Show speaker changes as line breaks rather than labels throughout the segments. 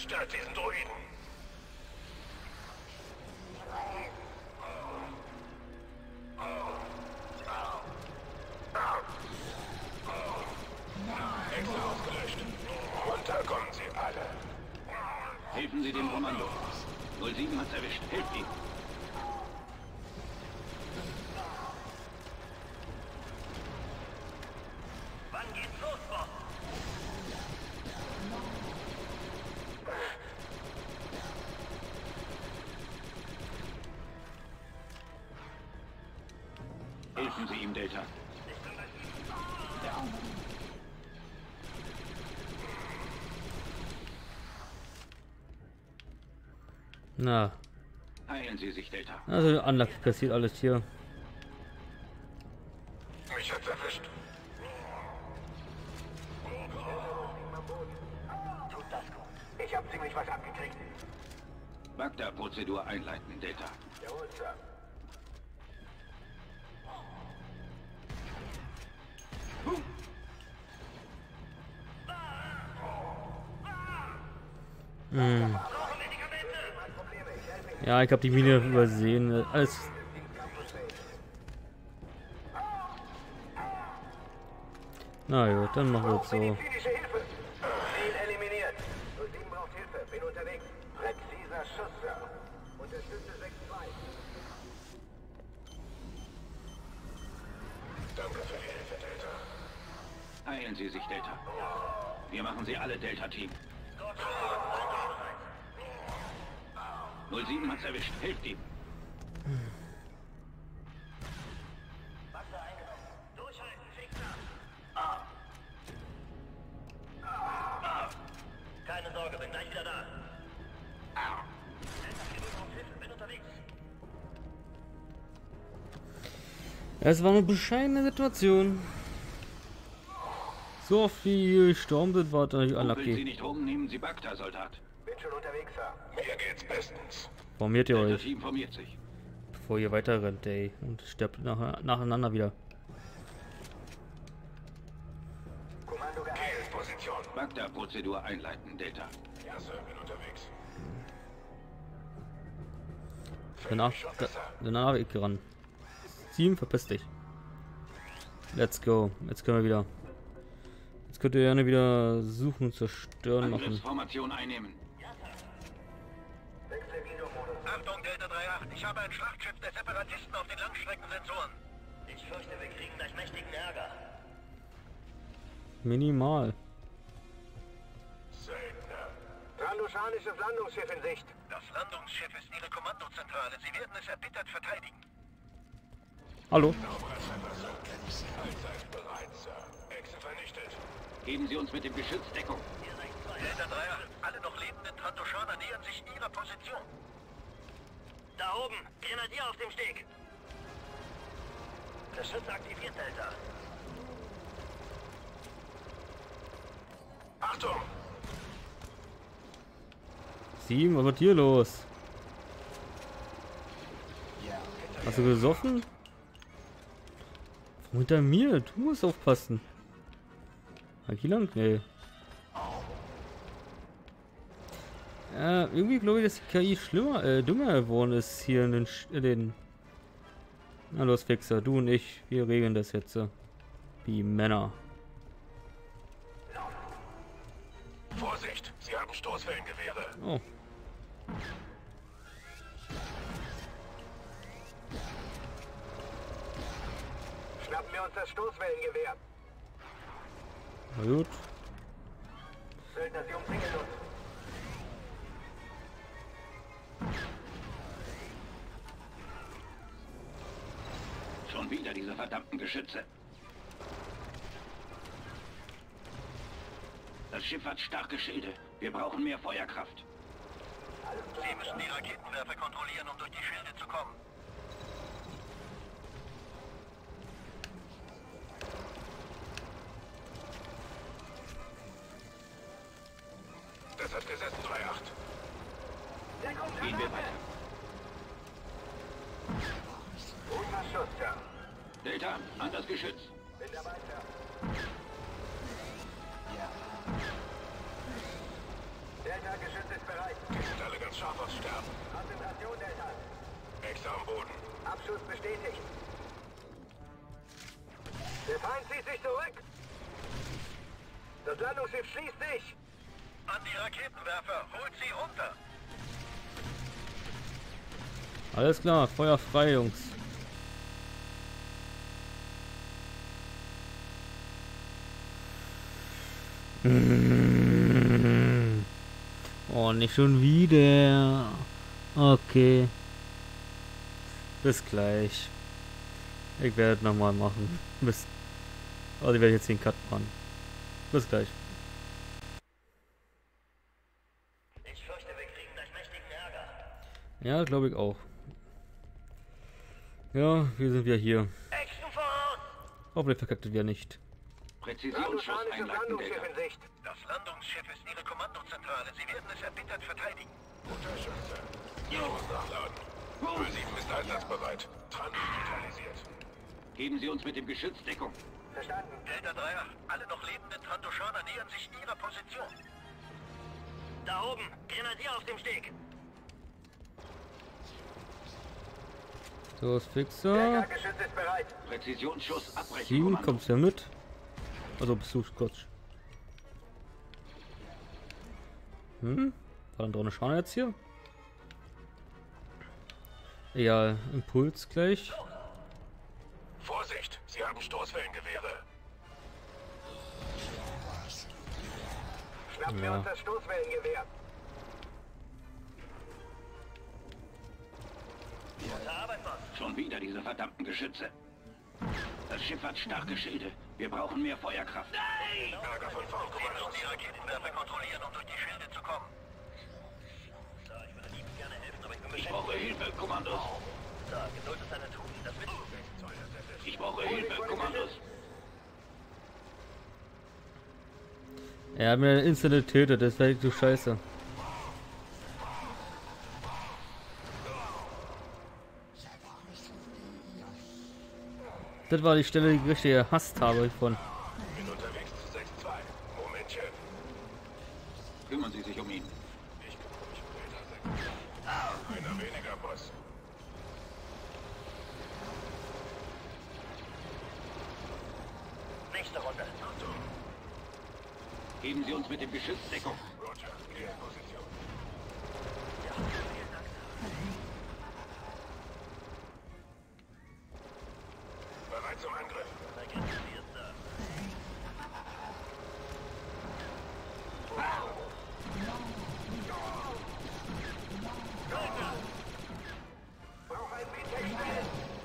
Zerstört diesen Druiden. Hexe ausgelöscht. Runter kommen sie alle.
Helfen Sie dem Kommando. 07 hat's erwischt. Helft ihm.
Wann geht's los, Boss?
Helfen Sie ihm, Delta.
Na,
Heilen Sie sich, Delta.
also Unlucky passiert alles hier.
Mich hat's erwischt. Tut das gut. Ich hab ziemlich was abgekriegt.
Bagda-Prozedur einleiten, Delta.
Jawohl, Sir.
Ja, ich habe die Mine übersehen. Alles. Na gut, dann machen wir es so.
Medizinische Hilfe. Ziel eliminiert. 07 braucht Hilfe. Bin unterwegs. Präziser Schuss, Sir. Unterstütze 6-2. Danke für die Hilfe, Delta.
Heilen Sie sich, Delta. Wir machen Sie alle, Delta-Team. 07 hat's erwischt. Helft ihm.
Durchhalten, Fixer. Keine Sorge, bin gleich wieder da. Bin unterwegs.
Es war eine bescheidene Situation. So oft wie hier gestorben sind, war natürlich
Rumpeln Sie
unlucky.
nicht rum, nehmen Sie Bagda, Soldat.
Bin schon unterwegs, Sir. Mir geht's bestens.
Formiert ihr euch,
Delta-Team formiert sich.
bevor ihr weiter rennt, ey. Und sterbt nacheinander wieder.
Kommando geheilt. Position.
Bagda-Prozedur einleiten, Delta.
Ja, Sir, bin unterwegs.
Danach ich ran. Team, verpiss dich. Let's go. Jetzt können wir wieder. Jetzt könnt ihr gerne wieder suchen, zerstören machen.
Angriffsformation einnehmen.
Achtung, Delta 3-8. Ich habe ein Schlachtschiff der Separatisten auf den Langstreckensensoren. Ich fürchte, wir kriegen gleich mächtigen Ärger.
Minimal.
Trandoshanisches Landungsschiff in Sicht. Das Landungsschiff ist Ihre Kommandozentrale. Sie werden es erbittert verteidigen.
Hallo.
Allzeit bereit, Sir. Hexe vernichtet.
Geben Sie uns mit dem Geschütz Deckung.
Delta 3-8. Alle noch lebenden Trandoshaner nähern sich Ihrer Position. Da oben. Grenadier auf dem Steg. Geschütz aktiviert, Delta. Achtung!
7, was wird hier los? Hast du gesoffen? Hinter mir, du musst aufpassen. Hier lang? Nee. Irgendwie glaube ich, dass die KI dümmer geworden ist hier in den Na los, Fixer, du und ich, wir regeln das jetzt so. Wie Männer.
Vorsicht, Sie haben Stoßwellengewehre.
Oh.
Schnappen wir uns das Stoßwellengewehr.
Na gut.
Söldner, Sie umzingeln uns.
Schon wieder diese verdammten Geschütze. Das Schiff hat starke Schilde. Wir brauchen mehr Feuerkraft.
Sie müssen die Raketenwerfer kontrollieren, um durch die Schilde zu kommen. Das hat gesessen, 3-8.
Gehen wir weiter.
Guter Schuss, Sir.
Delta, an das Geschütz.
Bin dabei, Sir. Delta, Geschütz ist scharf aufs Sterben.
Konzentration, Delta.
Ex am Boden.
Abschuss bestätigt. Der Feind zieht sich zurück. Das Landungsschiff schließt sich.
An die Raketenwerfer. Holt sie runter.
Alles klar, Feuer frei, Jungs. Oh, nicht schon wieder. Okay. Bis gleich. Ich werde nochmal machen. Also ich werde jetzt den Cut machen. Bis gleich.
Ich fürchte, wir kriegen gleich mächtigen Ärger.
Ja, glaube ich auch. Ja, wir sind wieder hier.
Action voraus!
Hoffentlich verkackt wir nicht.
Präzisionsschuss
Landungsfahrnisches
einleiten,
Landungsschiff
Delta.
in Sicht.
Das Landungsschiff ist Ihre Kommandozentrale. Sie werden es erbittert verteidigen.
Unterschütze. Los nachladen. 07 ist einsatzbereit. Trans digitalisiert.
Geben Sie uns mit dem Geschütz Deckung.
Verstanden.
Delta 3, alle noch lebenden Trandoshaner nähern sich Ihrer Position. Da oben, Grenadier auf dem Steg.
So, ist Fixer.
Geschütz ist bereit.
Präzisionsschuss abbrechen,
7,
Kommando.
kommst du ja mit? Also bist du Scotch. War dann doch eine Schane jetzt hier? Ja, Impuls gleich.
Vorsicht, Sie haben Stoßwellengewehre.
Schnappen wir
Ja.
uns das Stoßwellengewehr.
Schon wieder diese verdammten Geschütze. Das Schiff hat starke Schilde. Wir brauchen mehr Feuerkraft.
Lager von vorn,
Sie müssen die Raketenwerfer kontrollieren, um durch die Schilde zu kommen. Ich würde liebend gerne helfen, aber ich bin
Ich brauche Hilfe, Kommandos.
Geduld ist eine Tugend, das wissen Sie.
Ich brauche Hilfe, Kommandos.
Er hat mir instant getötet, das wäre so scheiße. Das war die Stelle, die ich richtig gehasst habe von.
Bin unterwegs zu 6-2. Momentchen.
Kümmern Sie sich um ihn.
Ich kümmere mich um Delta 6. Einer weniger, Boss.
Nächste Runde.
Geben Sie uns mit dem Geschütz Deckung.
Roger, geh in Position. Bereit zum Angriff.
Brauch ein Windtech schnell.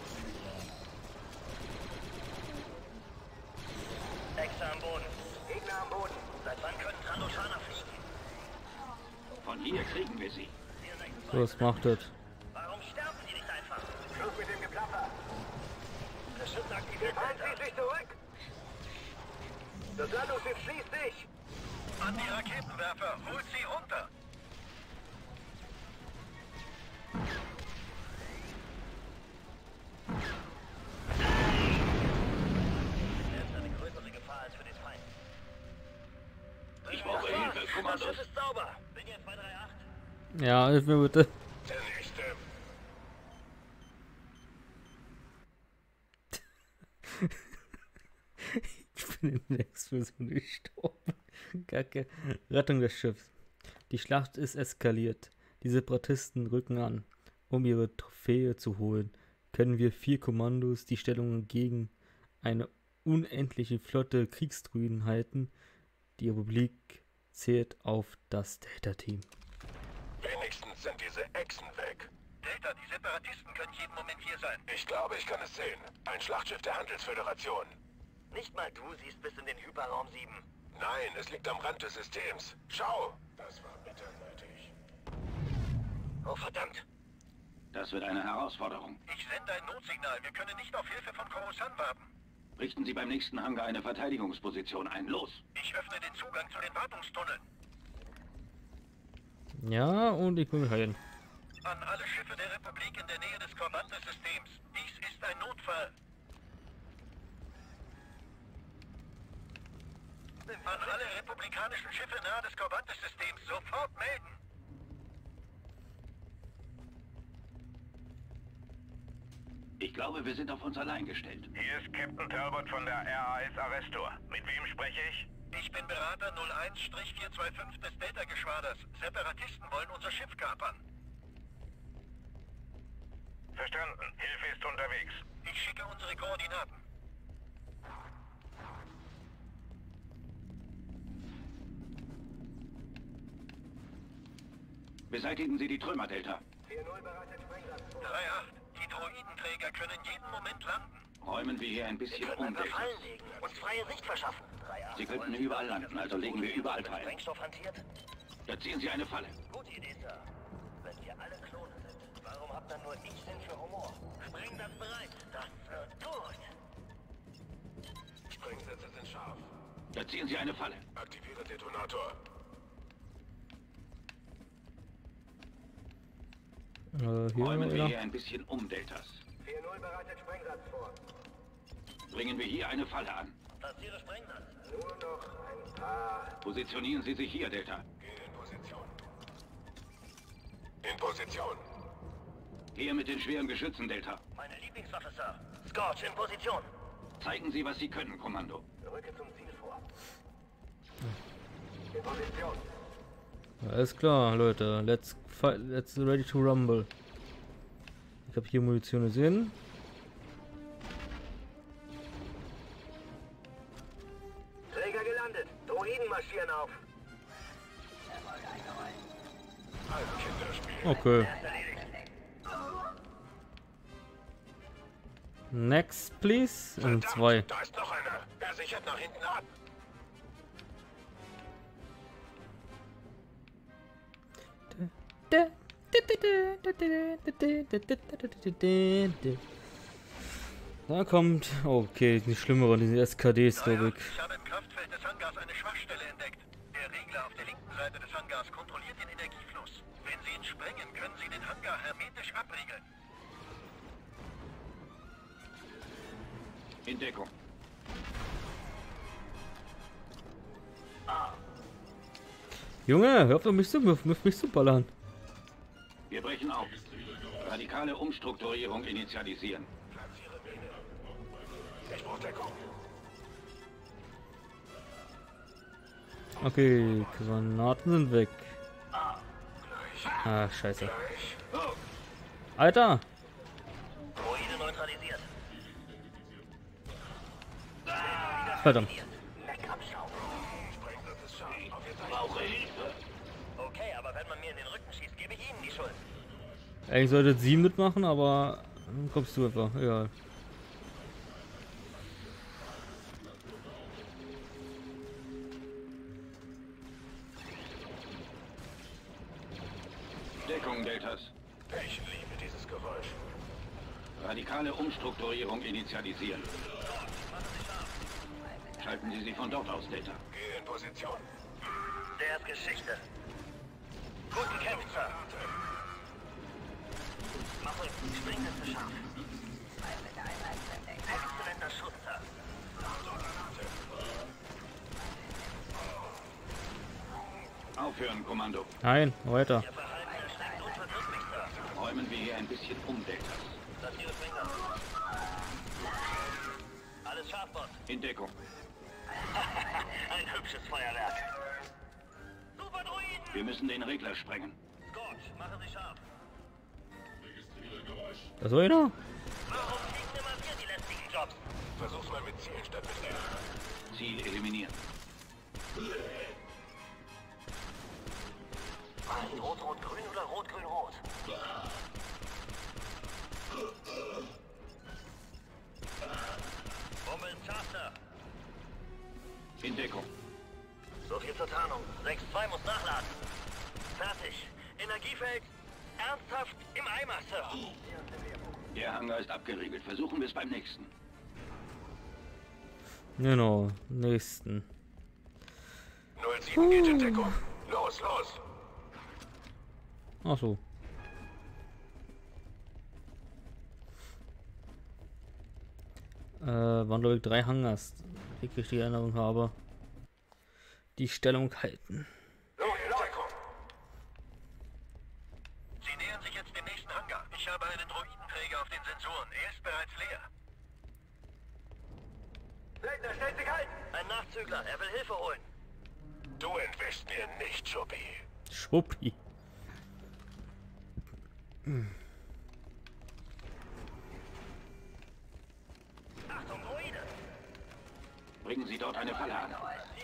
Exe am Boden.
Gegner am Boden.
Seit wann können Trandoshaner fliegen?
Von hier kriegen wir sie.
So, was macht das?
Warum sterben sie nicht einfach?
Schluss mit dem Geplapper.
Geschütz
Der
aktiviert,
Feind
Delta.
zieht sich zurück. Das Landungsschiff schließt sich.
An die Raketenwerfer. Holt sie runter. Er ist eine größere Gefahr als für den Feind.
Ich brauche Hilfe,
Das
Kommandos.
Schiff ist sauber. Bin hier 238.
Ja, hilf mir bitte.
Der nächste.
Ich bin in der Explosion gestorben. Kacke. Rettung des Schiffs. Die Schlacht ist eskaliert. Die Separatisten rücken an. Um ihre Trophäe zu holen, können wir 4 Kommandos die Stellung gegen eine unendliche Flotte Kriegsdruiden halten. Die Republik zählt auf das Delta-Team.
Wenigstens sind diese Echsen weg.
Delta, die Separatisten können jeden Moment hier sein.
Ich glaube, ich kann es sehen. Ein Schlachtschiff der Handelsföderation.
Nicht mal du siehst bis in den Hyperraum 7.
Nein, es liegt am Rand des Systems. Schau! Das war bitter nötig.
Oh, verdammt.
Das wird eine Herausforderung.
Ich sende ein Notsignal. Wir können nicht auf Hilfe von Coruscant warten.
Richten Sie beim nächsten Hangar eine Verteidigungsposition ein. Los!
Ich öffne den Zugang zu den Wartungstunneln.
Ja, und ich bin heilen.
An alle Schiffe der Republik in der Nähe des Corbantes-Systems. Dies ist ein Notfall. An alle republikanischen Schiffe nahe des Corbantes-Systems. Sofort melden.
glaube, wir sind auf uns allein gestellt.
Hier ist Captain Talbot von der RAS Arrestor. Mit wem spreche ich?
Ich bin Berater 01-425 des Delta-Geschwaders. Separatisten wollen unser Schiff kapern.
Verstanden. Hilfe ist unterwegs.
Ich schicke unsere Koordinaten.
Beseitigen Sie die Trümmer, Delta.
4-0 bereitet Sprengsatz vor.
3-8. Die Droidenträger können jeden Moment landen.
Räumen wir hier ein bisschen um, Delta.
Fallen legen, uns freie Sicht verschaffen. 3-8.
Sie könnten überall landen, also legen wir überall Teil.
Sprengstoff hantiert?
Platzieren Sie eine Falle.
Gute Idee, Sir. Wenn wir alle Klone sind, warum habt dann nur ich Sinn für Humor? Sprengsatz bereit. Das wird gut.
Sprengsätze sind scharf.
Platzieren Sie eine Falle.
Aktiviere Detonator.
Hier
Räumen wir
einer.
hier ein bisschen um, Deltas.
4-0 bereitet Sprengsatz vor.
Bringen wir hier eine Falle an.
Platziere Sprengsatz.
Nur noch ein paar.
Positionieren Sie sich hier, Delta.
Gehe in Position. In Position.
Hier mit den schweren Geschützen, Delta.
Meine Lieblingswaffe, Sir. Scorch in Position.
Zeigen Sie, was Sie können, Kommando.
Rücke zum Ziel vor. In Position.
Alles klar, Leute. Let's fight, let's ready to rumble. Ich habe hier Munition gesehen.
Träger gelandet. Droiden marschieren auf.
Ein Kinderspiel.
Okay. Next, please. Und
Verdammt,
2.
da ist noch einer. Er sichert nach hinten ab.
Da kommt. Okay, die schlimmeren, diese SKDs, glaube ich.
Ich habe im Kraftfeld des Hangars eine Schwachstelle entdeckt. Der Regler auf der linken Seite des Hangars kontrolliert den Energiefluss. Wenn Sie ihn sprengen, können Sie den Hangar hermetisch abriegeln.
In Deckung.
Junge, hör auf mich zu ballern.
Wir brechen auf. Radikale Umstrukturierung initialisieren.
Ich brauche Deckung.
Okay, Granaten sind weg. Ah, scheiße. Alter!
Droide neutralisiert.
Verdammt.
Leck am Schaum.
Sprengsatz ist scharf. Auf Ihr Zeichen.
Brauche Hilfe.
Okay, aber wenn man mir in den Rücken schießt, gebe ich Ihnen die Schuld.
Eigentlich sollte 7 mitmachen, aber kommst du einfach. Egal.
Deckung, Deltas.
Ich liebe dieses Geräusch.
Radikale Umstrukturierung initialisieren. Schalten Sie sie von dort aus, Delta.
Gehe in Position.
Der ist Geschichte. Gut gekämpft, Sir. Mach ruhig, Sprengsätze scharf. Exzellenter Schuss, Sir.
Aufhören, Kommando.
Nein, weiter.
Ihr Verhalten erschreckt unverwirklich, Sir.
Räumen wir hier ein bisschen um, Deltas.
Platziere Sprengsatz. Alles scharf, Boss.
In Deckung.
Ein hübsches Feuerwerk. Super Droiden!
Wir müssen den Regler sprengen.
Scorch, machen Sie scharf.
Das war einer?
Warum kriegen immer wir die lästigen Jobs?
Versuch's mal mit Zielen statt mit Hilfe.
Ziel eliminieren.
Rot, rot, grün oder rot, grün, rot? Bombe im Charter.
In Deckung.
So viel zur Tarnung. 6-2 muss nachladen. Fertig. Energiefeld ernsthaft im Eimer, Sir.
Der Hangar ist abgeriegelt. Versuchen wir es beim nächsten.
Genau, nächsten.
07 geht in Deckung. Los, los.
Ach so. Waren glaube ich 3 Hangars, wie ich richtig Erinnerung habe. Die Stellung halten.
Los, in Deckung.
Sie nähern sich jetzt dem nächsten Hangar. Ich habe einen Droiden Droidenträger auf den Sensoren. Er ist bereits leer.
Söldner, stellt sich halt!
Ein Nachzügler, er will Hilfe holen.
Du entwischst mir nicht, Schuppi.
Schuppi.
Achtung, Droide!
Bringen Sie dort eine Falle an.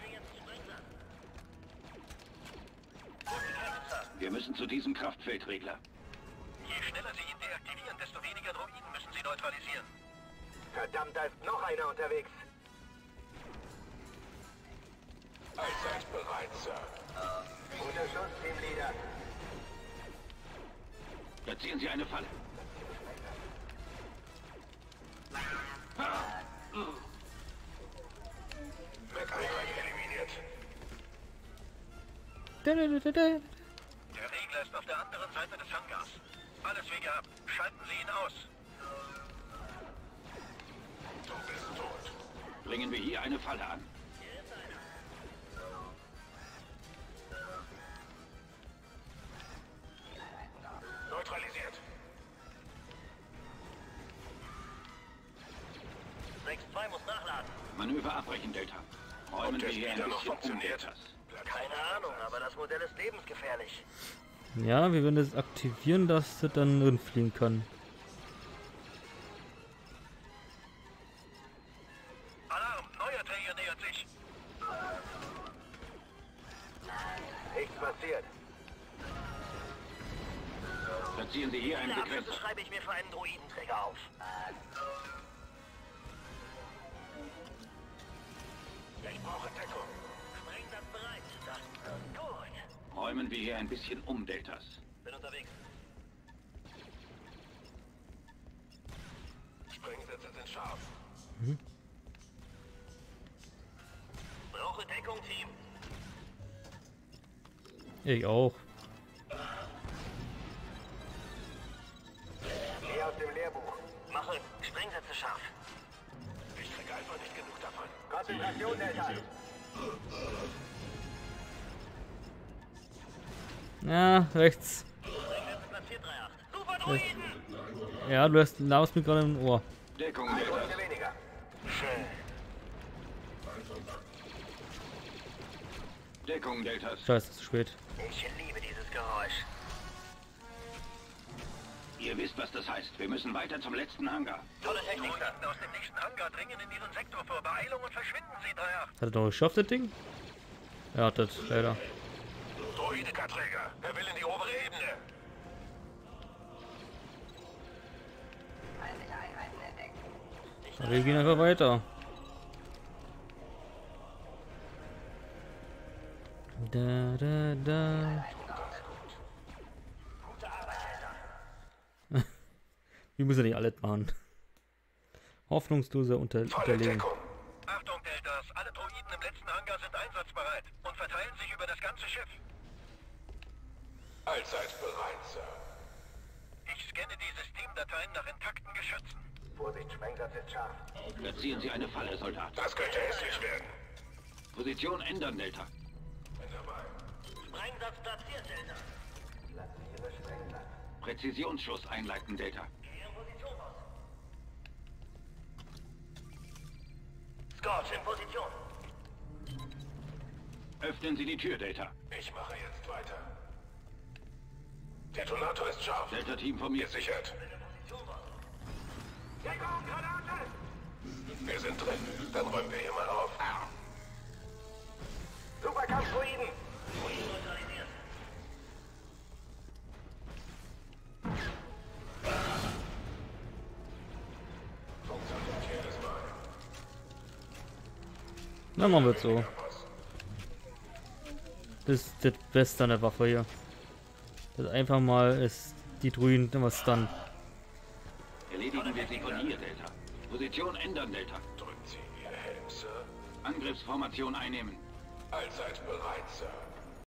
Wir müssen zu diesem Kraftfeldregler.
Je schneller Sie ihn deaktivieren, desto weniger Droiden müssen Sie neutralisieren.
Verdammt, da ist noch einer unterwegs.
Allseits bereit, Sir.
Guter Schuss, Teamleader.
Platzieren Sie eine Falle.
MacGyver eliminiert.
Der Regler ist auf der anderen Seite des Hangars. Alles Wege ab. Schalten Sie ihn aus.
Du bist tot.
Bringen wir hier eine Falle an.
Neutralisiert.
Rex 2 muss nachladen.
Manöver abbrechen, Delta. Räumen
Ob
wir
der
hier ein
Speeder noch
bisschen um,
funktioniert?
Deltas.
Keine Ahnung, aber das Modell ist lebensgefährlich.
Ja, wir werden das aktivieren, dass es dann rinfliegen kann.
Alarm! Neuer Träger nähert sich.
Nichts passiert.
Platzieren Sie hier einen
Diese Abschlüsse
Begrenzer.
schreibe ich mir für einen Droidenträger auf.
Ich brauche Deckung.
Sprengsatz bereit. Das gut.
Räumen wir hier ein bisschen um, Deltas.
Bin unterwegs.
Sprengsätze sind scharf.
Brauche Deckung, Team.
Ich auch.
Wie aus dem Lehrbuch.
Mache Sprengsätze scharf.
Ich kriege einfach nicht genug davon.
Konzentration, Delta.
Ja, rechts.
Sprengsätze platziert 3-8. Super Droiden!
Ja, du hast laust mir gerade im Ohr.
Deckung,
Eine
Deltas.
weniger.
Schön.
Deckung, Deltas.
Scheiße, zu spät.
Ich liebe dieses Geräusch.
Ihr wisst, was das heißt. Wir müssen weiter zum letzten Hangar.
Tolle Technik, Sir.
Droiden aus dem nächsten Hangar dringen in Ihren Sektor vor. Beeilung und verschwinden Sie, 3-8.
Hat er noch geschafft, das Ding? Er hat das, leider.
Droideka-Träger. Er will in die obere Ebene.
Aber wir gehen einfach weiter. Da, da, da. Wir müssen nicht alles machen. Hoffnungsloser
Volle
Unterlegen.
Deckung.
Achtung, Deltas. Alle Droiden im letzten Hangar sind einsatzbereit und verteilen sich über das ganze Schiff.
Allseits bereit, Sir.
Ich scanne die Systemdateien nach intakten Geschützen.
Vorsicht, Sprengsatz ist scharf.
Platzieren Sie eine Falle, Soldat.
Das könnte hässlich werden.
Position ändern, Delta.
Bin dabei.
Sprengsatz platziert, Delta.
Platziere Sprengsatz.
Präzisionsschuss einleiten, Delta.
Geh in Position aus. Scorch in Position.
Öffnen Sie die Tür, Delta.
Ich mache jetzt weiter. Detonator ist scharf.
Delta-Team formiert sich.
Gesichert.
Deckung, Granate!
Wir sind drin. Dann räumen wir hier mal auf.
Superkampfdroiden!
Neutralisiert.
Funktioniert jedes Mal.
Dann machen wir es so. Das ist das Beste an der Waffe hier. Das einfach mal ist die Druiden immer stunnen.
Erledigen wir sie von hier, Delta. Position ändern, Delta.
Drückt sie Ihr Helm, Sir.
Angriffsformation einnehmen.
Allseits bereit, Sir.